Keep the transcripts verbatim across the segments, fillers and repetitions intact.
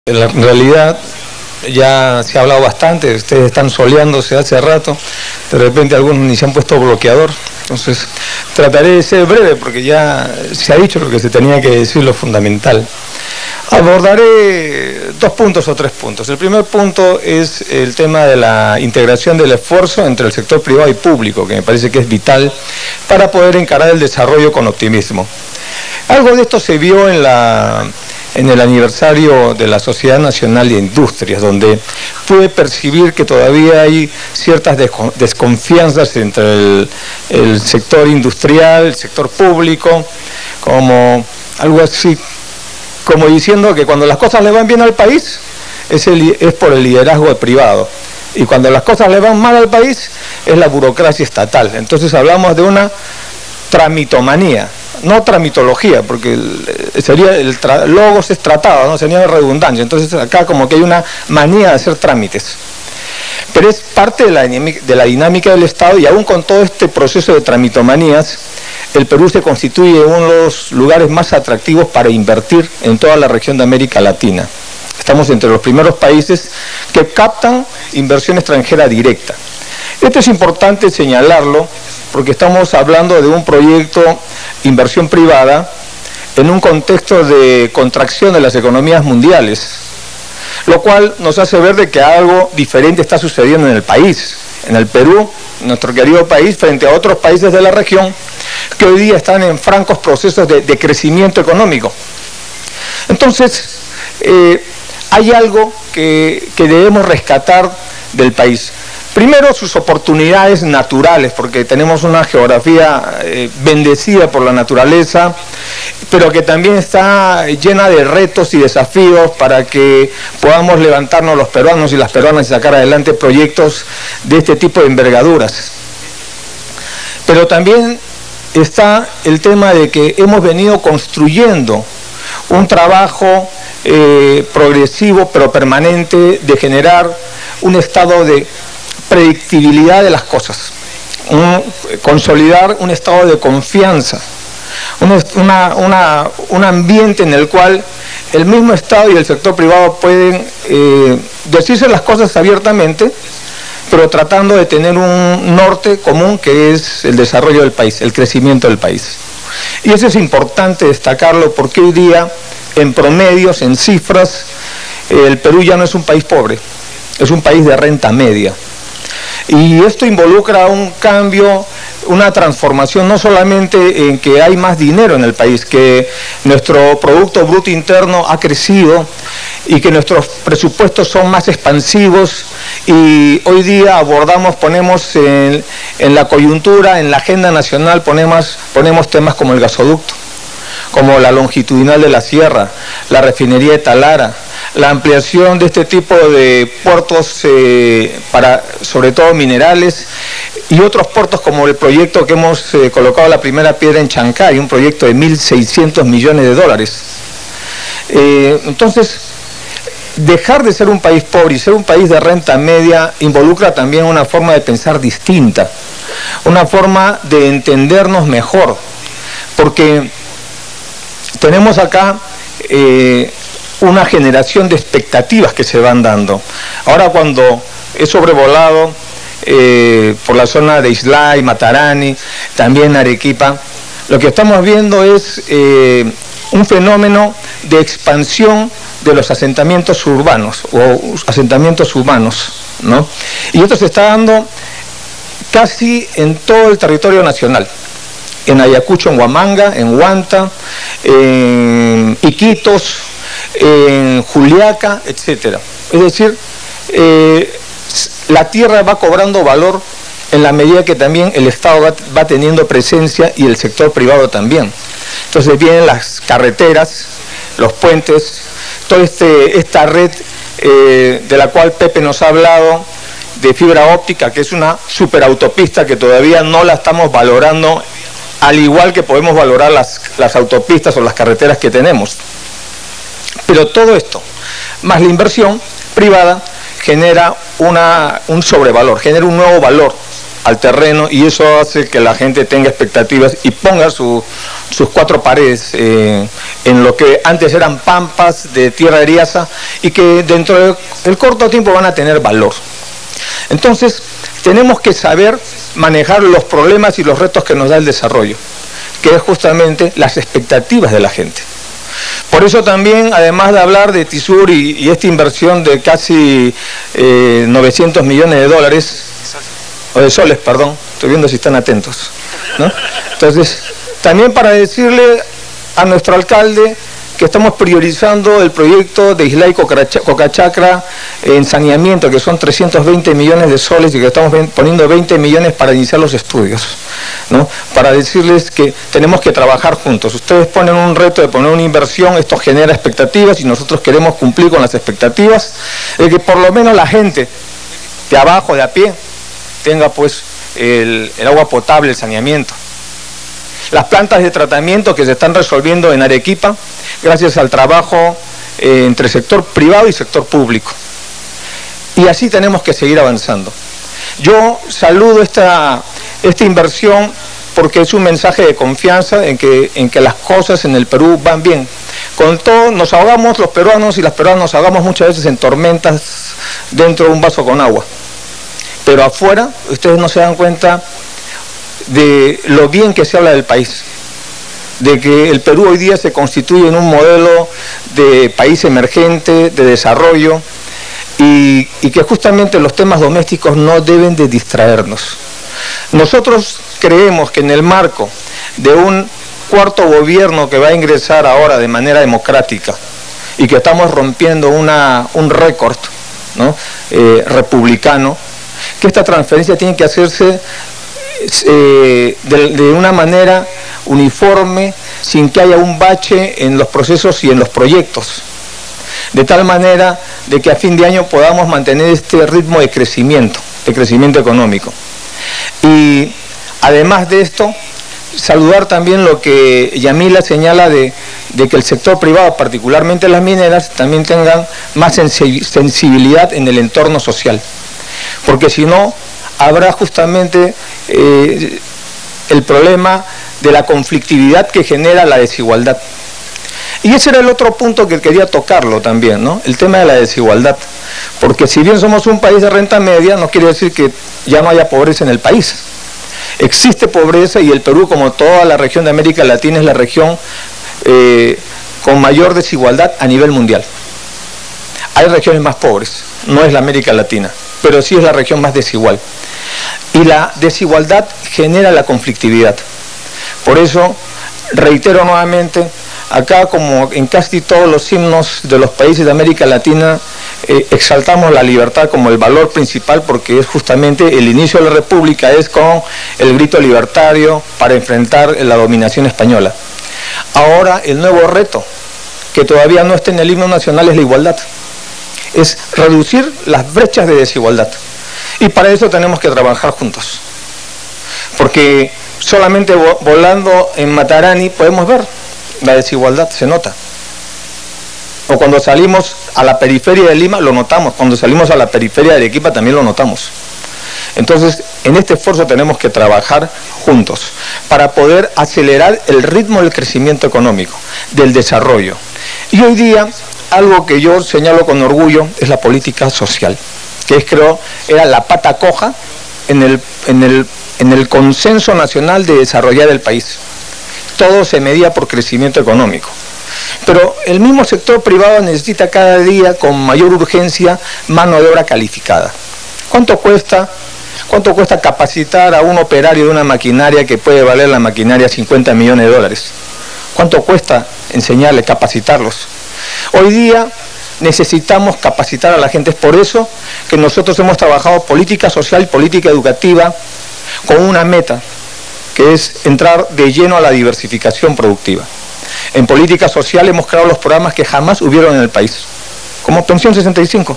En la realidad ya se ha hablado bastante, ustedes están soleándose hace rato, de repente algunos ni se han puesto bloqueador, entonces trataré de ser breve porque ya se ha dicho lo que se tenía que decir, lo fundamental. Abordaré dos puntos o tres puntos. El primer punto es el tema de la integración del esfuerzo entre el sector privado y público, que me parece que es vital para poder encarar el desarrollo con optimismo. Algo de esto se vio en la... en el aniversario de la Sociedad Nacional de Industrias, donde pude percibir que todavía hay ciertas desconfianzas entre el, el sector industrial, el sector público, como algo así, como diciendo que cuando las cosas le van bien al país, es, el, es por el liderazgo privado, y cuando las cosas le van mal al país, es la burocracia estatal. Entonces hablamos de una tramitomanía, no tramitología, porque sería el tra logos es tratado, no sería redundancia. Entonces acá como que hay una manía de hacer trámites, pero es parte de la, de la dinámica del Estado, y aún con todo este proceso de tramitomanías, el Perú se constituye uno de los lugares más atractivos para invertir en toda la región de América Latina. Estamos entre los primeros países que captan inversión extranjera directa. Esto es importante señalarlo porque estamos hablando de un proyecto inversión privada en un contexto de contracción de las economías mundiales, lo cual nos hace ver de que algo diferente está sucediendo en el país, en el Perú, nuestro querido país, frente a otros países de la región que hoy día están en francos procesos de, de crecimiento económico. Entonces, eh, hay algo que, que debemos rescatar del país. Primero, sus oportunidades naturales, porque tenemos una geografía eh, bendecida por la naturaleza, pero que también está llena de retos y desafíos para que podamos levantarnos los peruanos y las peruanas y sacar adelante proyectos de este tipo de envergaduras. Pero también está el tema de que hemos venido construyendo un trabajo eh, progresivo pero permanente de generar un estado de predictibilidad de las cosas, un, consolidar un estado de confianza, un, una, una, un ambiente en el cual el mismo Estado y el sector privado pueden eh, decirse las cosas abiertamente, pero tratando de tener un norte común que es el desarrollo del país, el crecimiento del país. Y eso es importante destacarlo porque hoy día, en promedios, en cifras, el Perú ya no es un país pobre, es un país de renta media. Y esto involucra un cambio, una transformación, no solamente en que hay más dinero en el país, que nuestro Producto Bruto Interno ha crecido y que nuestros presupuestos son más expansivos, y hoy día abordamos, ponemos en, en la coyuntura, en la agenda nacional, ponemos, ponemos temas como el gasoducto, como la longitudinal de la sierra, la refinería de Talara, la ampliación de este tipo de puertos eh, para, sobre todo, minerales, y otros puertos como el proyecto que hemos eh, colocado la primera piedra en Chancay, un proyecto de mil seiscientos millones de dólares. Eh, entonces, dejar de ser un país pobre y ser un país de renta media involucra también una forma de pensar distinta, una forma de entendernos mejor, porque tenemos acá eh, una generación de expectativas que se van dando. Ahora, cuando he sobrevolado eh, por la zona de Islay, Matarani, también Arequipa, lo que estamos viendo es eh, un fenómeno de expansión de los asentamientos urbanos o asentamientos humanos, ¿no? Y esto se está dando casi en todo el territorio nacional. En Ayacucho, en Huamanga, en Huanta, en Iquitos, en Juliaca, etcétera. Es decir, eh, la tierra va cobrando valor en la medida que también el Estado va, va teniendo presencia y el sector privado también. Entonces vienen las carreteras, los puentes, toda este, esta red eh, de la cual Pepe nos ha hablado, de fibra óptica, que es una superautopista que todavía no la estamos valorando, al igual que podemos valorar las, las autopistas o las carreteras que tenemos. Pero todo esto, más la inversión privada, genera una, un sobrevalor, genera un nuevo valor. al terreno, y eso hace que la gente tenga expectativas y ponga su, sus cuatro paredes eh, en lo que antes eran pampas de tierra eriaza y que dentro del corto tiempo van a tener valor. Entonces, tenemos que saber manejar los problemas y los retos que nos da el desarrollo, que es justamente las expectativas de la gente. Por eso también, además de hablar de TISUR y, y esta inversión de casi eh, novecientos millones de dólares, o de soles, perdón, estoy viendo si están atentos, ¿no? Entonces, también para decirle a nuestro alcalde que estamos priorizando el proyecto de Islay Cocachacra en saneamiento, que son trescientos veinte millones de soles, y que estamos poniendo veinte millones para iniciar los estudios, ¿no? Para decirles que tenemos que trabajar juntos. Ustedes ponen un reto de poner una inversión, esto genera expectativas y nosotros queremos cumplir con las expectativas de que por lo menos la gente de abajo, de a pie, tenga pues el, el agua potable, el saneamiento. Las plantas de tratamiento que se están resolviendo en Arequipa gracias al trabajo eh, entre sector privado y sector público. Y así tenemos que seguir avanzando. Yo saludo esta, esta inversión porque es un mensaje de confianza en que, en que las cosas en el Perú van bien. Con todo, nos ahogamos los peruanos y las peruanas nos ahogamos muchas veces en tormentas dentro de un vaso con agua. Pero afuera, ustedes no se dan cuenta de lo bien que se habla del país, de que el Perú hoy día se constituye en un modelo de país emergente, de desarrollo, y, y que justamente los temas domésticos no deben de distraernos. Nosotros creemos que en el marco de un cuarto gobierno que va a ingresar ahora de manera democrática y que estamos rompiendo una, un récord, ¿no? eh, republicano, que esta transferencia tiene que hacerse Eh, de, de una manera uniforme, sin que haya un bache en los procesos y en los proyectos, de tal manera de que a fin de año podamos mantener este ritmo de crecimiento, de crecimiento económico. Y además de esto, saludar también lo que Yamila señala de, de que el sector privado, particularmente las mineras, también tengan más sensibilidad en el entorno social, porque si no, habrá justamente eh, el problema de la conflictividad que genera la desigualdad. Y ese era el otro punto que quería tocarlo también, ¿no? El tema de la desigualdad. Porque si bien somos un país de renta media, no quiere decir que ya no haya pobreza en el país. Existe pobreza y el Perú, como toda la región de América Latina, es la región eh, con mayor desigualdad a nivel mundial. Hay regiones más pobres, no es la América Latina, pero sí es la región más desigual. Y la desigualdad genera la conflictividad. Por eso, reitero nuevamente, acá como en casi todos los himnos de los países de América Latina, eh, exaltamos la libertad como el valor principal, porque es justamente el inicio de la República, es con el grito libertario para enfrentar la dominación española. Ahora el nuevo reto, que todavía no está en el himno nacional, es la igualdad. Es reducir las brechas de desigualdad. Y para eso tenemos que trabajar juntos. Porque solamente volando en Matarani podemos ver la desigualdad, se nota. O cuando salimos a la periferia de Lima lo notamos, cuando salimos a la periferia de Arequipa también lo notamos. Entonces, en este esfuerzo tenemos que trabajar juntos para poder acelerar el ritmo del crecimiento económico, del desarrollo. Y hoy día, algo que yo señalo con orgullo es la política social, que es, creo, era la pata coja en el, en el, en el consenso nacional de desarrollar el país. Todo se medía por crecimiento económico. Pero el mismo sector privado necesita cada día con mayor urgencia mano de obra calificada. ¿Cuánto cuesta, cuánto cuesta capacitar a un operario de una maquinaria que puede valer la maquinaria cincuenta millones de dólares? ¿Cuánto cuesta enseñarle, capacitarlos? Hoy día necesitamos capacitar a la gente. Es por eso que nosotros hemos trabajado política social y política educativa con una meta, que es entrar de lleno a la diversificación productiva. En política social hemos creado los programas que jamás hubieron en el país, como Pensión sesenta y cinco,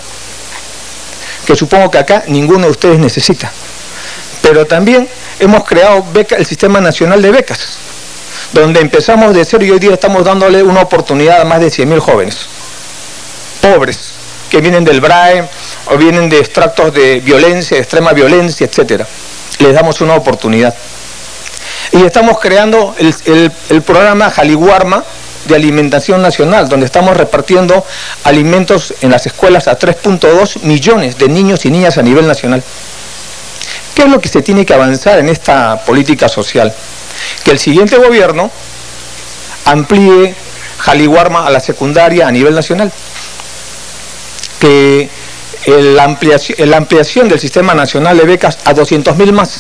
que supongo que acá ninguno de ustedes necesita. Pero también hemos creado beca, el Sistema Nacional de Becas, donde empezamos de cero y hoy día estamos dándole una oportunidad a más de cien mil jóvenes pobres, que vienen del B R A E o vienen de extractos de violencia, de extrema violencia, etcétera. les damos una oportunidad. Y estamos creando el, el, el programa Jaliwarma de alimentación nacional, donde estamos repartiendo alimentos en las escuelas a tres punto dos millones de niños y niñas a nivel nacional. ¿Qué es lo que se tiene que avanzar en esta política social? Que el siguiente gobierno amplíe Jaliwarma a la secundaria a nivel nacional. Que la ampliación, la ampliación del sistema nacional de becas a doscientos mil más.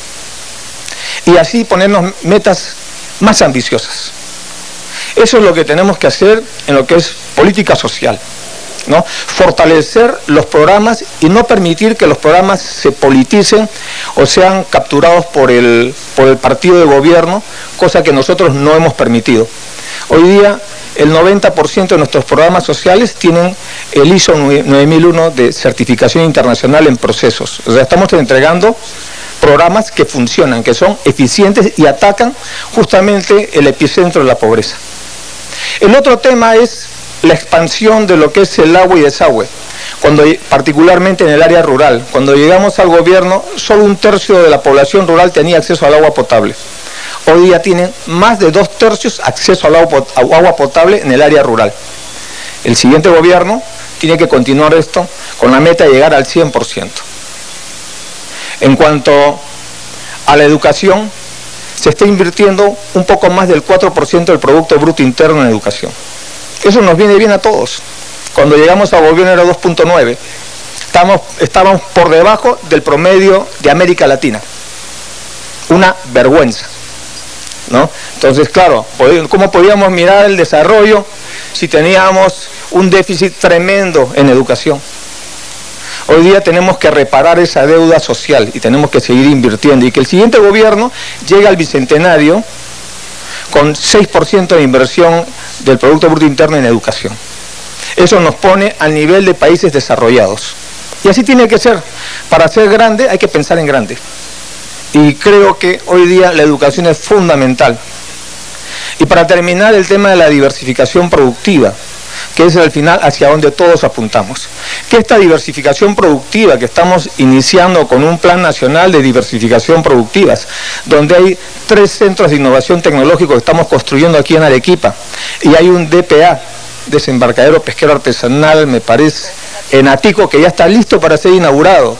Y así ponernos metas más ambiciosas. Eso es lo que tenemos que hacer en lo que es política social, ¿no? Fortalecer los programas y no permitir que los programas se politicen o sean capturados por el, por el partido de gobierno, cosa que nosotros no hemos permitido. Hoy día el noventa por ciento de nuestros programas sociales tienen el I S O nueve mil uno de certificación internacional en procesos. O sea, estamos entregando programas que funcionan, que son eficientes y atacan justamente el epicentro de la pobreza. El otro tema es la expansión de lo que es el agua y desagüe, cuando, particularmente en el área rural. Cuando llegamos al gobierno, solo un tercio de la población rural tenía acceso al agua potable. Hoy día tienen más de dos tercios acceso al agua potable en el área rural. El siguiente gobierno tiene que continuar esto con la meta de llegar al cien por ciento. En cuanto a la educación, se está invirtiendo un poco más del cuatro por ciento del Producto Bruto Interno en educación. Eso nos viene bien a todos. Cuando llegamos al gobierno era dos punto nueve. Estamos, estábamos por debajo del promedio de América Latina. Una vergüenza, ¿no? Entonces, claro, ¿cómo podíamos mirar el desarrollo si teníamos un déficit tremendo en educación? Hoy día tenemos que reparar esa deuda social y tenemos que seguir invirtiendo y que el siguiente gobierno llegue al bicentenario con seis por ciento de inversión del Producto Bruto Interno en educación. Eso nos pone al nivel de países desarrollados. Y así tiene que ser. Para ser grande hay que pensar en grande. Y creo que hoy día la educación es fundamental. Y para terminar, el tema de la diversificación productiva, que es al final hacia donde todos apuntamos. Que esta diversificación productiva que estamos iniciando con un plan nacional de diversificación productivas, donde hay tres centros de innovación tecnológico que estamos construyendo aquí en Arequipa, y hay un D P A, desembarcadero pesquero artesanal, me parece, en Atico, que ya está listo para ser inaugurado,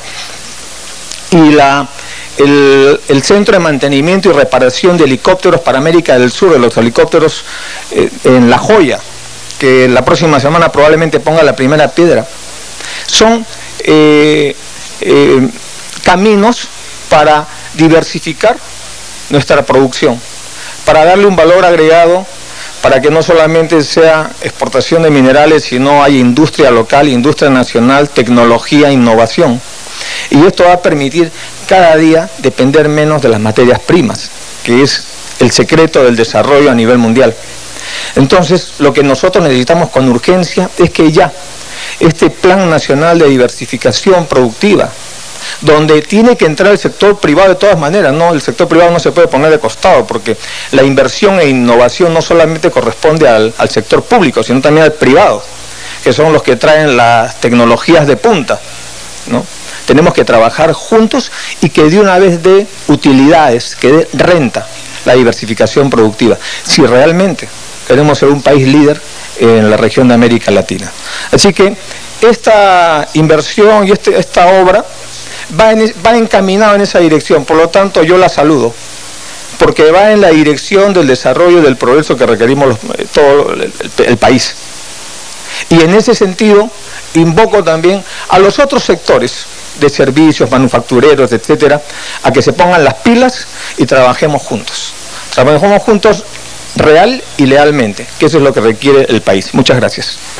y la... El, el Centro de Mantenimiento y Reparación de Helicópteros para América del Sur, de los helicópteros eh, en La Joya, que la próxima semana probablemente ponga la primera piedra. Son eh, eh, caminos para diversificar nuestra producción, para darle un valor agregado, para que no solamente sea exportación de minerales, sino hay industria local, industria nacional, tecnología, innovación. Y esto va a permitir cada día depender menos de las materias primas, que es el secreto del desarrollo a nivel mundial. Entonces, lo que nosotros necesitamos con urgencia es que ya este Plan Nacional de Diversificación Productiva, donde tiene que entrar el sector privado de todas maneras, ¿no? El sector privado no se puede poner de costado, porque la inversión e innovación no solamente corresponde al, al sector público, sino también al privado, que son los que traen las tecnologías de punta, ¿no? Tenemos que trabajar juntos y que de una vez dé utilidades, que dé renta la diversificación productiva, si realmente queremos ser un país líder en la región de América Latina. Así que esta inversión y este, esta obra va, en, va encaminada en esa dirección, por lo tanto yo la saludo, porque va en la dirección del desarrollo y del progreso que requerimos los, todo el, el, el país. Y en ese sentido invoco también a los otros sectores de servicios, manufactureros, etcétera, a que se pongan las pilas y trabajemos juntos. Trabajemos juntos real y lealmente, que eso es lo que requiere el país. Muchas gracias.